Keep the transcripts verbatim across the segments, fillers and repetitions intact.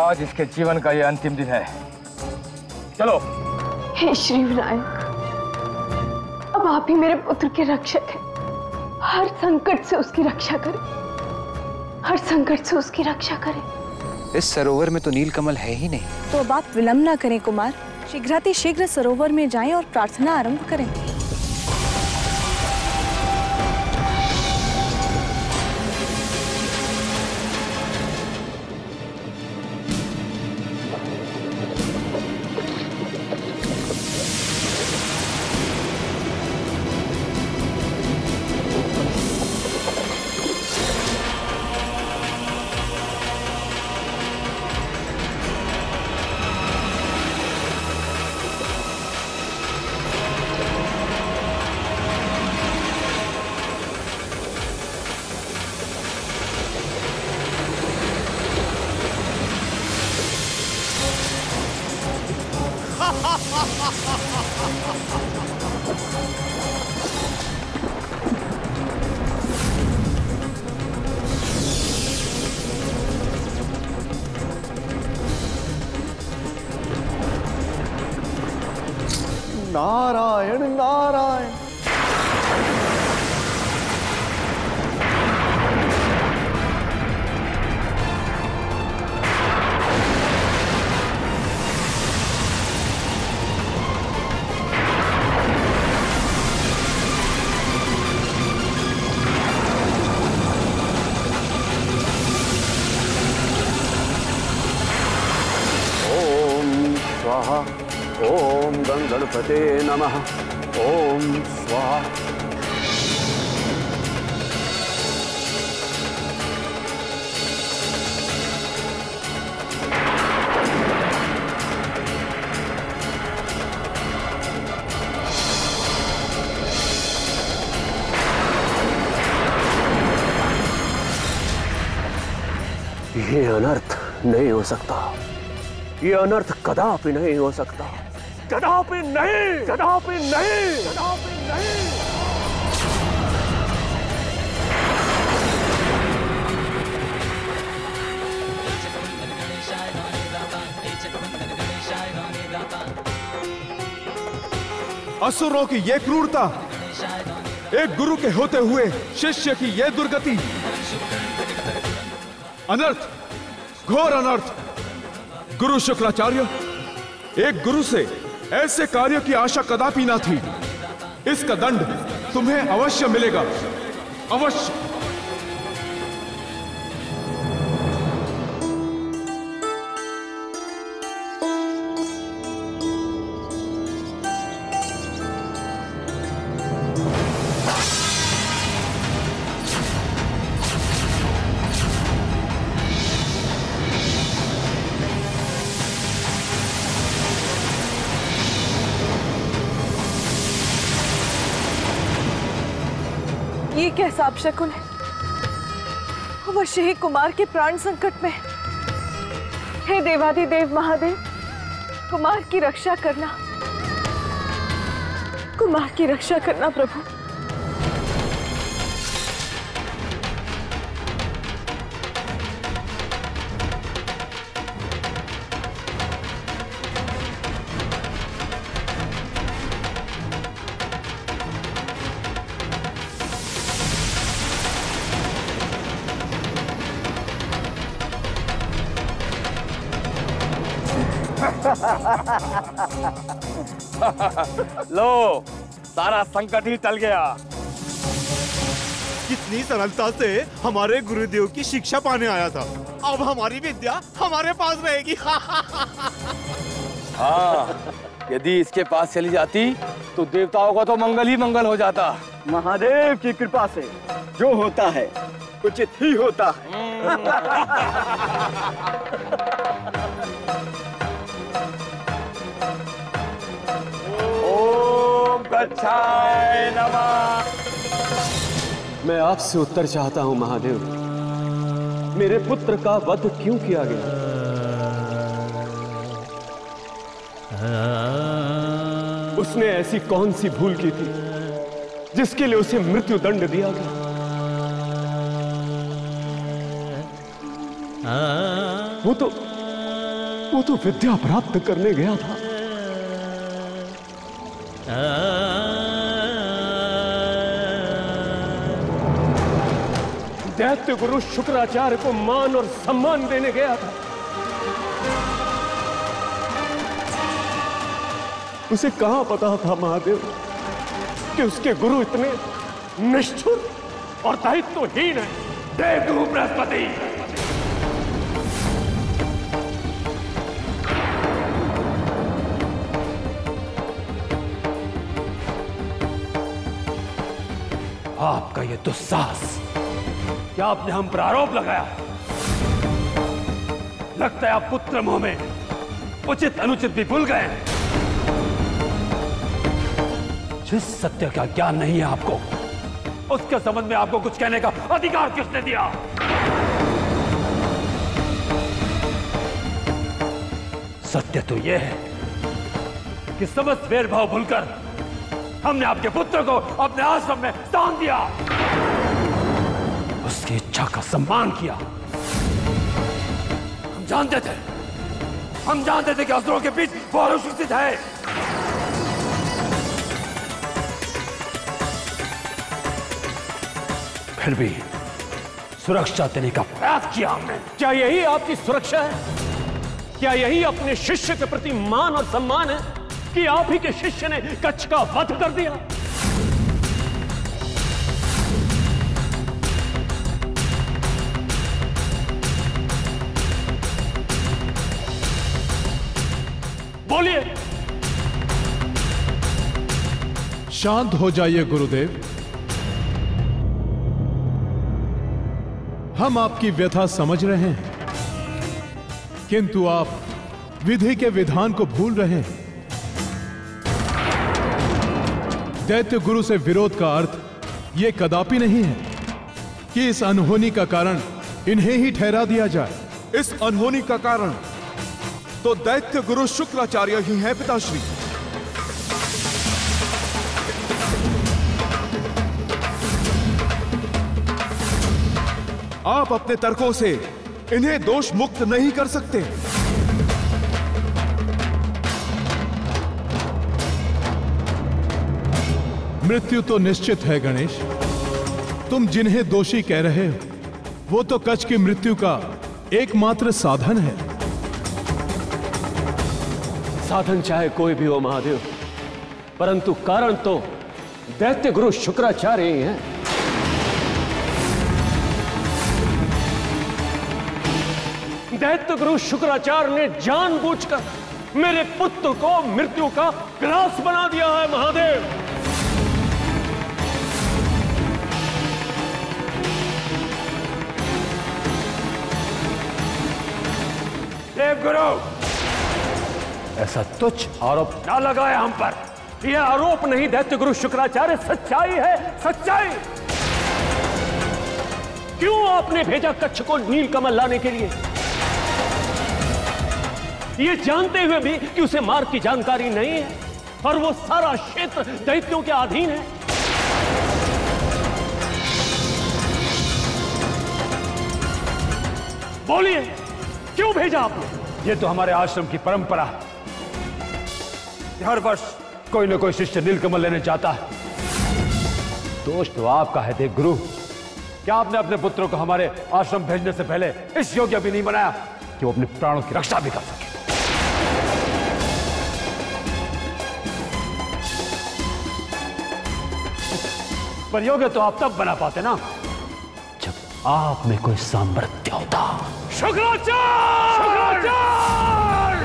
आज इसके जीवन का ये अंतिम दिन है। चलो। हे श्री विनायक, अब आप ही मेरे पुत्र के रक्षक हैं। हर संकट से उसकी रक्षा करें, हर संकट से उसकी रक्षा करें। इस सरोवर में तो नीलकमल है ही नहीं। तो अब आप विलंब न करें कुमार, शीघ्राति शीघ्र सरोवर में जाएं और प्रार्थना आरंभ करें। नारायण नारायण। ओम स्वाहा। ओम गणपते नमः। ओम स्वाहा। ये अनर्थ नहीं हो सकता, ये अनर्थ कदापि नहीं हो सकता, कदापि नहीं, कदापि नहीं, कदापि नहीं। असुरों की ये क्रूरता, एक गुरु के होते हुए शिष्य की ये दुर्गति, अनर्थ, घोर अनर्थ। गुरु शुक्राचार्य, एक गुरु से ऐसे कार्य की आशा कदापि ना थी। इसका दंड तुम्हें अवश्य मिलेगा, अवश्य। ये कैसा अपशकुन है? अवश्य ही कुमार के प्राण संकट में। हे देवाधिदेव महादेव, कुमार की रक्षा करना, कुमार की रक्षा करना प्रभु। लो, सारा संकट ही टल गया। कितनी सरलता से हमारे गुरुदेव की शिक्षा पाने आया था, अब हमारी विद्या हमारे पास रहेगी। हाँ, यदि इसके पास चली जाती तो देवताओं का तो मंगल ही मंगल हो जाता। महादेव की कृपा से जो होता है उचित ही होता है। ओम गच्छाय नमः। मैं आपसे उत्तर चाहता हूं महादेव, मेरे पुत्र का वध क्यों किया गया? उसने ऐसी कौन सी भूल की थी जिसके लिए उसे मृत्यु दंड दिया गया? वो तो वो तो विद्या प्राप्त करने गया था। दैत्य गुरु शुक्राचार्य को मान और सम्मान देने गया था। उसे कहां पता था महादेव कि उसके गुरु इतने निष्ठुर और दायित्वहीन है। देवगुरु बृहस्पति, आपका यह दुस्साहस कि आपने हम पर आरोप लगाया, लगता है आप पुत्र मोह में उचित अनुचित भी भूल गए। जिस सत्य का ज्ञान नहीं है आपको, उसके संबंध में आपको कुछ कहने का अधिकार किसने दिया? सत्य तो यह है कि समस्त भेदभाव भूलकर हमने आपके पुत्र को अपने आश्रम में स्थान दिया, उसकी इच्छा का सम्मान किया। हम जानते थे हम जानते थे कि असुरों के बीच वो अनुसूचित है, फिर भी सुरक्षा देने का प्रयास किया हमने। क्या यही आपकी सुरक्षा है? क्या यही अपने शिष्य के प्रति मान और सम्मान है कि आप ही के शिष्य ने कच्छ का वध कर दिया? बोलिए। शांत हो जाइए गुरुदेव, हम आपकी व्यथा समझ रहे हैं, किंतु आप विधि के विधान को भूल रहे हैं। दैत्य गुरु से विरोध का अर्थ यह कदापि नहीं है कि इस अनहोनी का कारण इन्हें ही ठहरा दिया जाए। इस अनहोनी का कारण तो दैत्य गुरु शुक्राचार्य ही हैं पिताश्री। आप अपने तर्कों से इन्हें दोष मुक्त नहीं कर सकते। मृत्यु तो निश्चित है गणेश। तुम जिन्हें दोषी कह रहे हो वो तो कच्छ की मृत्यु का एकमात्र साधन है। साधन चाहे कोई भी हो महादेव, परंतु कारण तो दैत्य गुरु शुक्राचार्य ही हैं। दैत्य गुरु शुक्राचार्य ने जानबूझकर मेरे पुत्र को मृत्यु का ग्रास बना दिया है महादेव। देवगुरु, ऐसा तुच्छ आरोप ना लगाए हम पर। यह आरोप नहीं दैत्य गुरु शुक्राचार्य, सच्चाई है, सच्चाई। क्यों आपने भेजा कच्छ को नीलकमल लाने के लिए, ये जानते हुए भी कि उसे मार्ग की जानकारी नहीं है और वो सारा क्षेत्र दैत्यों के अधीन है? बोलिए, क्यों भेजा आपने? ये तो हमारे आश्रम की परंपरा है, हर वर्ष कोई ना कोई शिष्य नीलकमल लेने जाता है। दोष तो आपका है देवगुरु। क्या आपने अपने पुत्रों को हमारे आश्रम भेजने से पहले इस योग्य भी नहीं बनाया कि वो अपने प्राणों की रक्षा भी कर सके? पर योग्य तो आप तब बना पाते ना जब आप में कोई सामर्थ्य होता। शुक्राचार्य! शुक्राचार्य!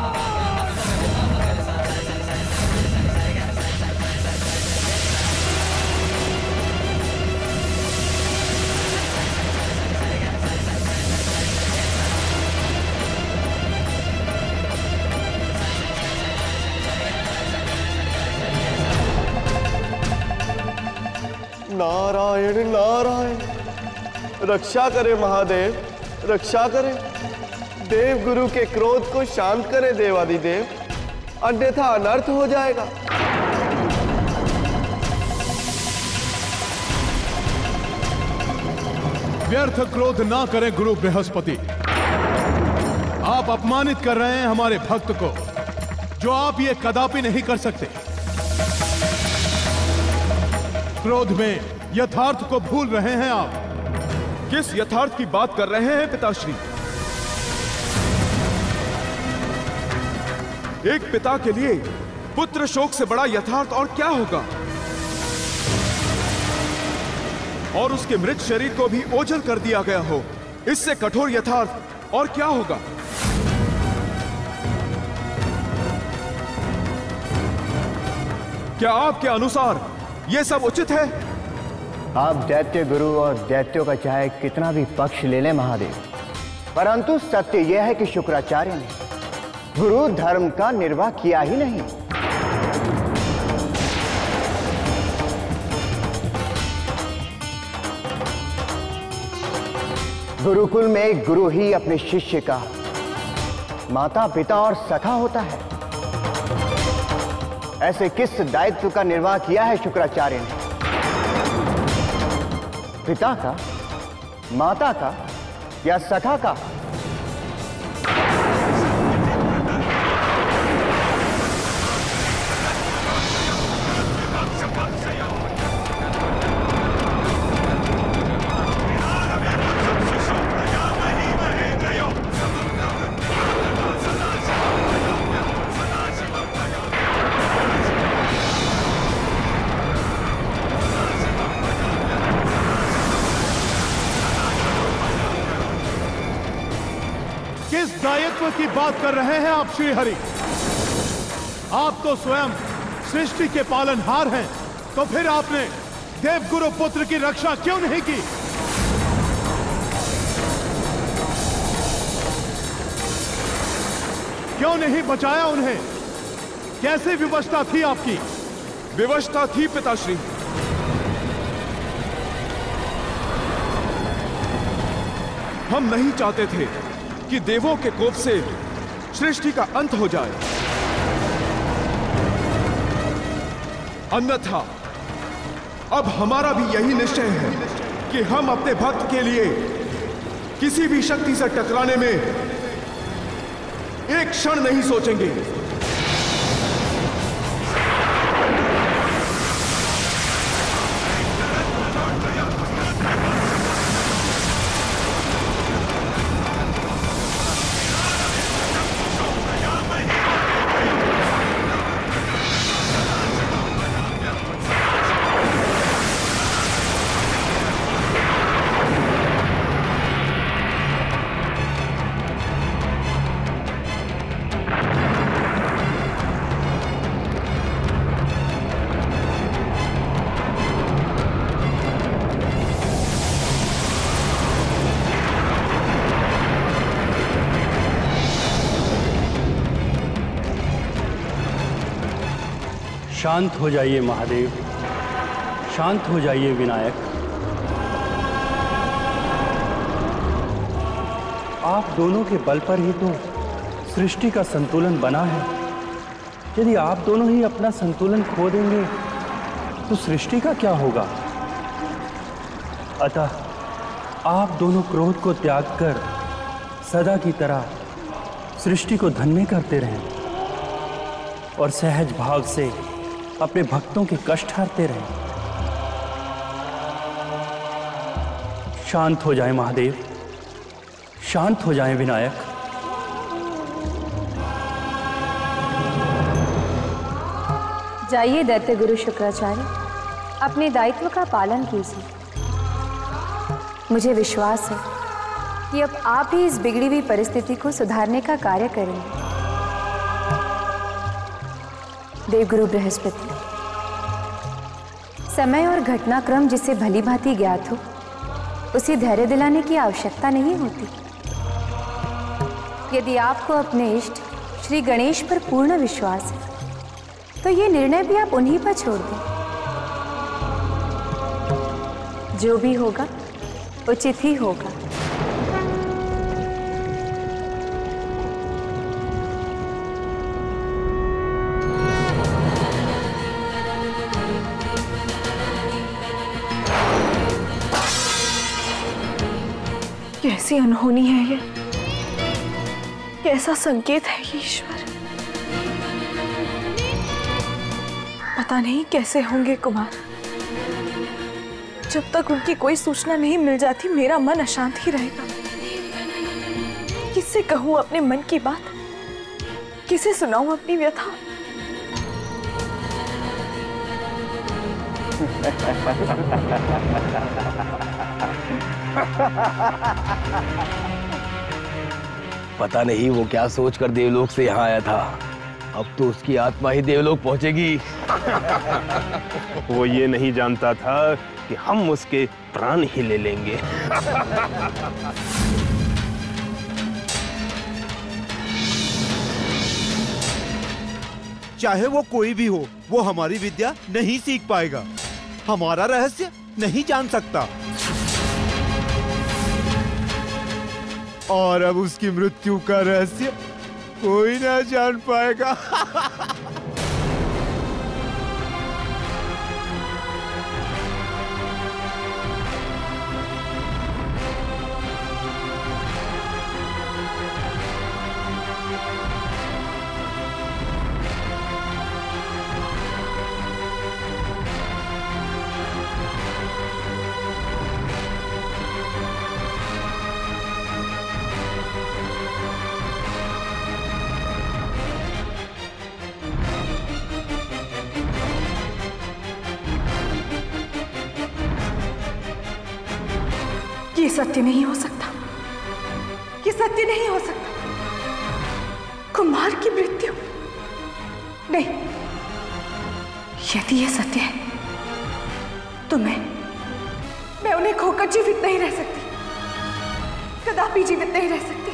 नारायण नारायण, रक्षा करे महादेव, रक्षा करे। देव गुरु के क्रोध को शांत करे देवादिदेव, अन्यथा अनर्थ हो जाएगा। व्यर्थ क्रोध ना करें गुरु बृहस्पति। आप अपमानित कर रहे हैं हमारे भक्त को, जो आप ये कदापि नहीं कर सकते। क्रोध में यथार्थ को भूल रहे हैं आप। किस यथार्थ की बात कर रहे हैं पिताश्री? एक पिता के लिए पुत्र शोक से बड़ा यथार्थ और क्या होगा? और उसके मृत शरीर को भी ओझल कर दिया गया हो, इससे कठोर यथार्थ और क्या होगा? क्या आपके अनुसार यह सब उचित है? आप दैत्य गुरु और दैत्यों का चाहे कितना भी पक्ष ले लें महादेव, परंतु सत्य यह है कि शुक्राचार्य ने गुरु धर्म का निर्वाह किया ही नहीं। गुरुकुल में एक गुरु ही अपने शिष्य का माता पिता और सखा होता है। ऐसे किस दायित्व का निर्वाह किया है शुक्राचार्य ने? पिता का, माता का या सखा का? किस दायित्व की बात कर रहे हैं आप श्री हरि? आप तो स्वयं सृष्टि के पालनहार हैं, तो फिर आपने देवगुरु पुत्र की रक्षा क्यों नहीं की? क्यों नहीं बचाया उन्हें? कैसे विवशता थी आपकी? विवशता थी पिताश्री। हम नहीं चाहते थे कि देवों के कोप से सृष्टि का अंत हो जाए, अन्यथा अब हमारा भी यही निश्चय है कि हम अपने भक्त के लिए किसी भी शक्ति से टकराने में एक क्षण नहीं सोचेंगे। शांत हो जाइए महादेव, शांत हो जाइए विनायक। आप दोनों के बल पर ही तो सृष्टि का संतुलन बना है। यदि आप दोनों ही अपना संतुलन खो देंगे तो सृष्टि का क्या होगा? अतः आप दोनों क्रोध को त्याग कर सदा की तरह सृष्टि को धन्य करते रहें और सहज भाव से अपने भक्तों के कष्ट हरते रहें। शांत हो जाएं महादेव, शांत हो जाएं विनायक। जाइए दैत्य गुरु शुक्राचार्य, अपने दायित्व का पालन कीजिए। मुझे विश्वास है कि अब आप ही इस बिगड़ी हुई परिस्थिति को सुधारने का कार्य करेंगे। देवगुरु बृहस्पति, समय और घटनाक्रम जिसे भली भांति ज्ञात हो, उसे धैर्य दिलाने की आवश्यकता नहीं होती। यदि आपको अपने इष्ट श्री गणेश पर पूर्ण विश्वास है तो ये निर्णय भी आप उन्हीं पर छोड़ दें। जो भी होगा उचित ही होगा। कैसी अनहोनी है ये? कैसा संकेत है ये ईश्वर। पता नहीं कैसे होंगे कुमार। जब तक उनकी कोई सूचना नहीं मिल जाती मेरा मन अशांत ही रहेगा। किससे कहूं अपने मन की बात, किसे सुनाऊं अपनी व्यथा। पता नहीं वो क्या सोचकर देवलोक से यहाँ आया था। अब तो उसकी आत्मा ही देवलोक पहुंचेगी। वो ये नहीं जानता था कि हम उसके प्राण ही ले लेंगे। चाहे वो कोई भी हो, वो हमारी विद्या नहीं सीख पाएगा, हमारा रहस्य नहीं जान सकता, और अब उसकी मृत्यु का रहस्य कोई ना जान पाएगा। ये सत्य नहीं हो सकता, ये सत्य नहीं हो सकता। कुमार की मृत्यु नहीं, यदि ये सत्य है तो मैं मैं उन्हें खोकर जीवित नहीं रह सकती, कदापि जीवित नहीं रह सकती।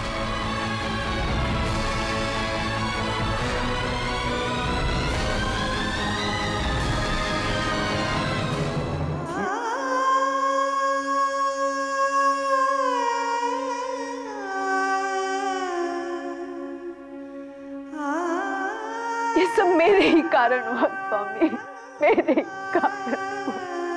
ये सब मेरे ही कारण हुआ स्वामी, मेरे ही कारण हुआ।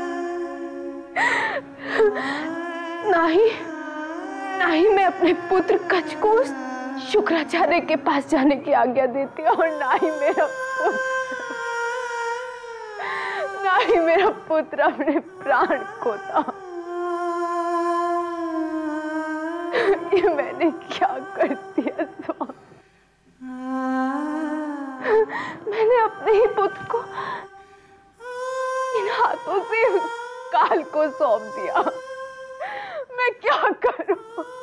ना ही ना ही मैं अपने पुत्र कच को शुक्राचार्य के पास जाने की आज्ञा देती, और ना ही मेरा पुत्र ना ही मेरा पुत्र अपने प्राण खोता। ये मैंने क्या कर दिया स्वामी? मैंने अपने ही पुत्र को इन हाथों से काल को सौंप दिया। मैं क्या करूं?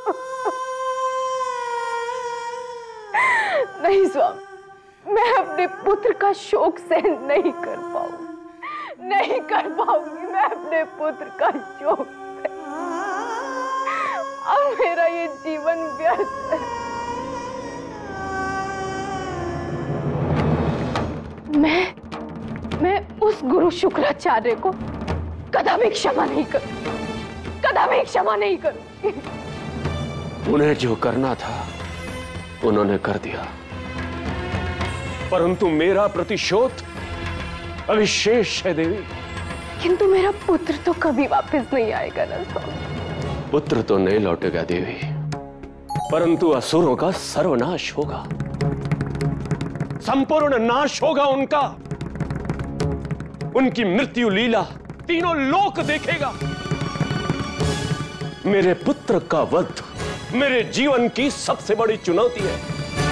नहीं स्वामी, मैं अपने पुत्र का शोक सहन नहीं कर पाऊंगी, नहीं कर पाऊंगी मैं अपने पुत्र का शोक सहन। अब मेरा ये जीवन व्यर्थ है। मैं मैं उस गुरु शुक्राचार्य को कदापि क्षमा नहीं करूं, कदापि क्षमा नहीं करूंगी। उन्हें जो करना था उन्होंने कर दिया, परंतु मेरा प्रतिशोध अभी शेष है देवी। किंतु मेरा पुत्र तो कभी वापस नहीं आएगा ना स्वामी। पुत्र तो नहीं लौटेगा देवी, परंतु असुरों का सर्वनाश होगा, संपूर्ण नाश होगा उनका। उनकी मृत्यु लीला तीनों लोक देखेगा। मेरे पुत्र का वध मेरे जीवन की सबसे बड़ी चुनौती है,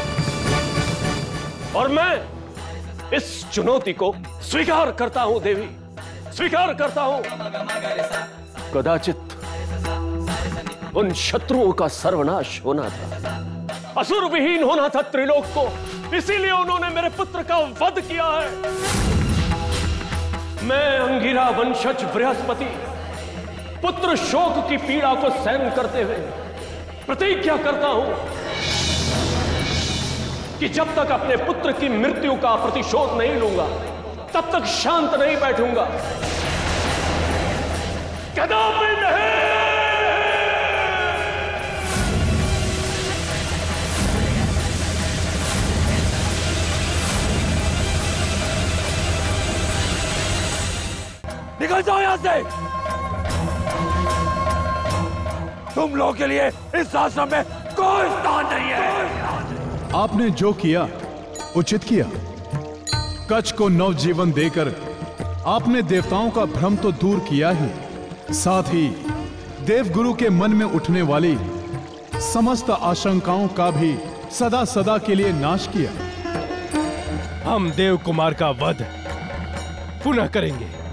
और मैं इस चुनौती को स्वीकार करता हूं देवी, स्वीकार करता हूं। कदाचित उन शत्रुओं का सर्वनाश होना था, असुर विहीन होना था त्रिलोक को, इसीलिए उन्होंने मेरे पुत्र का वध किया है। मैं अंगिरा वंशज बृहस्पति पुत्र शोक की पीड़ा को सहन करते हुए प्रतिज्ञा करता हूं कि जब तक अपने पुत्र की मृत्यु का प्रतिशोध नहीं लूंगा तब तक शांत नहीं बैठूंगा, कदापि नहीं। निकल जाओ यहां से। तुम लोगों के लिए इस आश्रम में कोई स्थान नहीं है। आपने जो किया उचित किया। कच्छ को नवजीवन देकर आपने देवताओं का भ्रम तो दूर किया ही, साथ ही देवगुरु के मन में उठने वाली समस्त आशंकाओं का भी सदा सदा के लिए नाश किया। हम देव कुमार का वध पुनः करेंगे।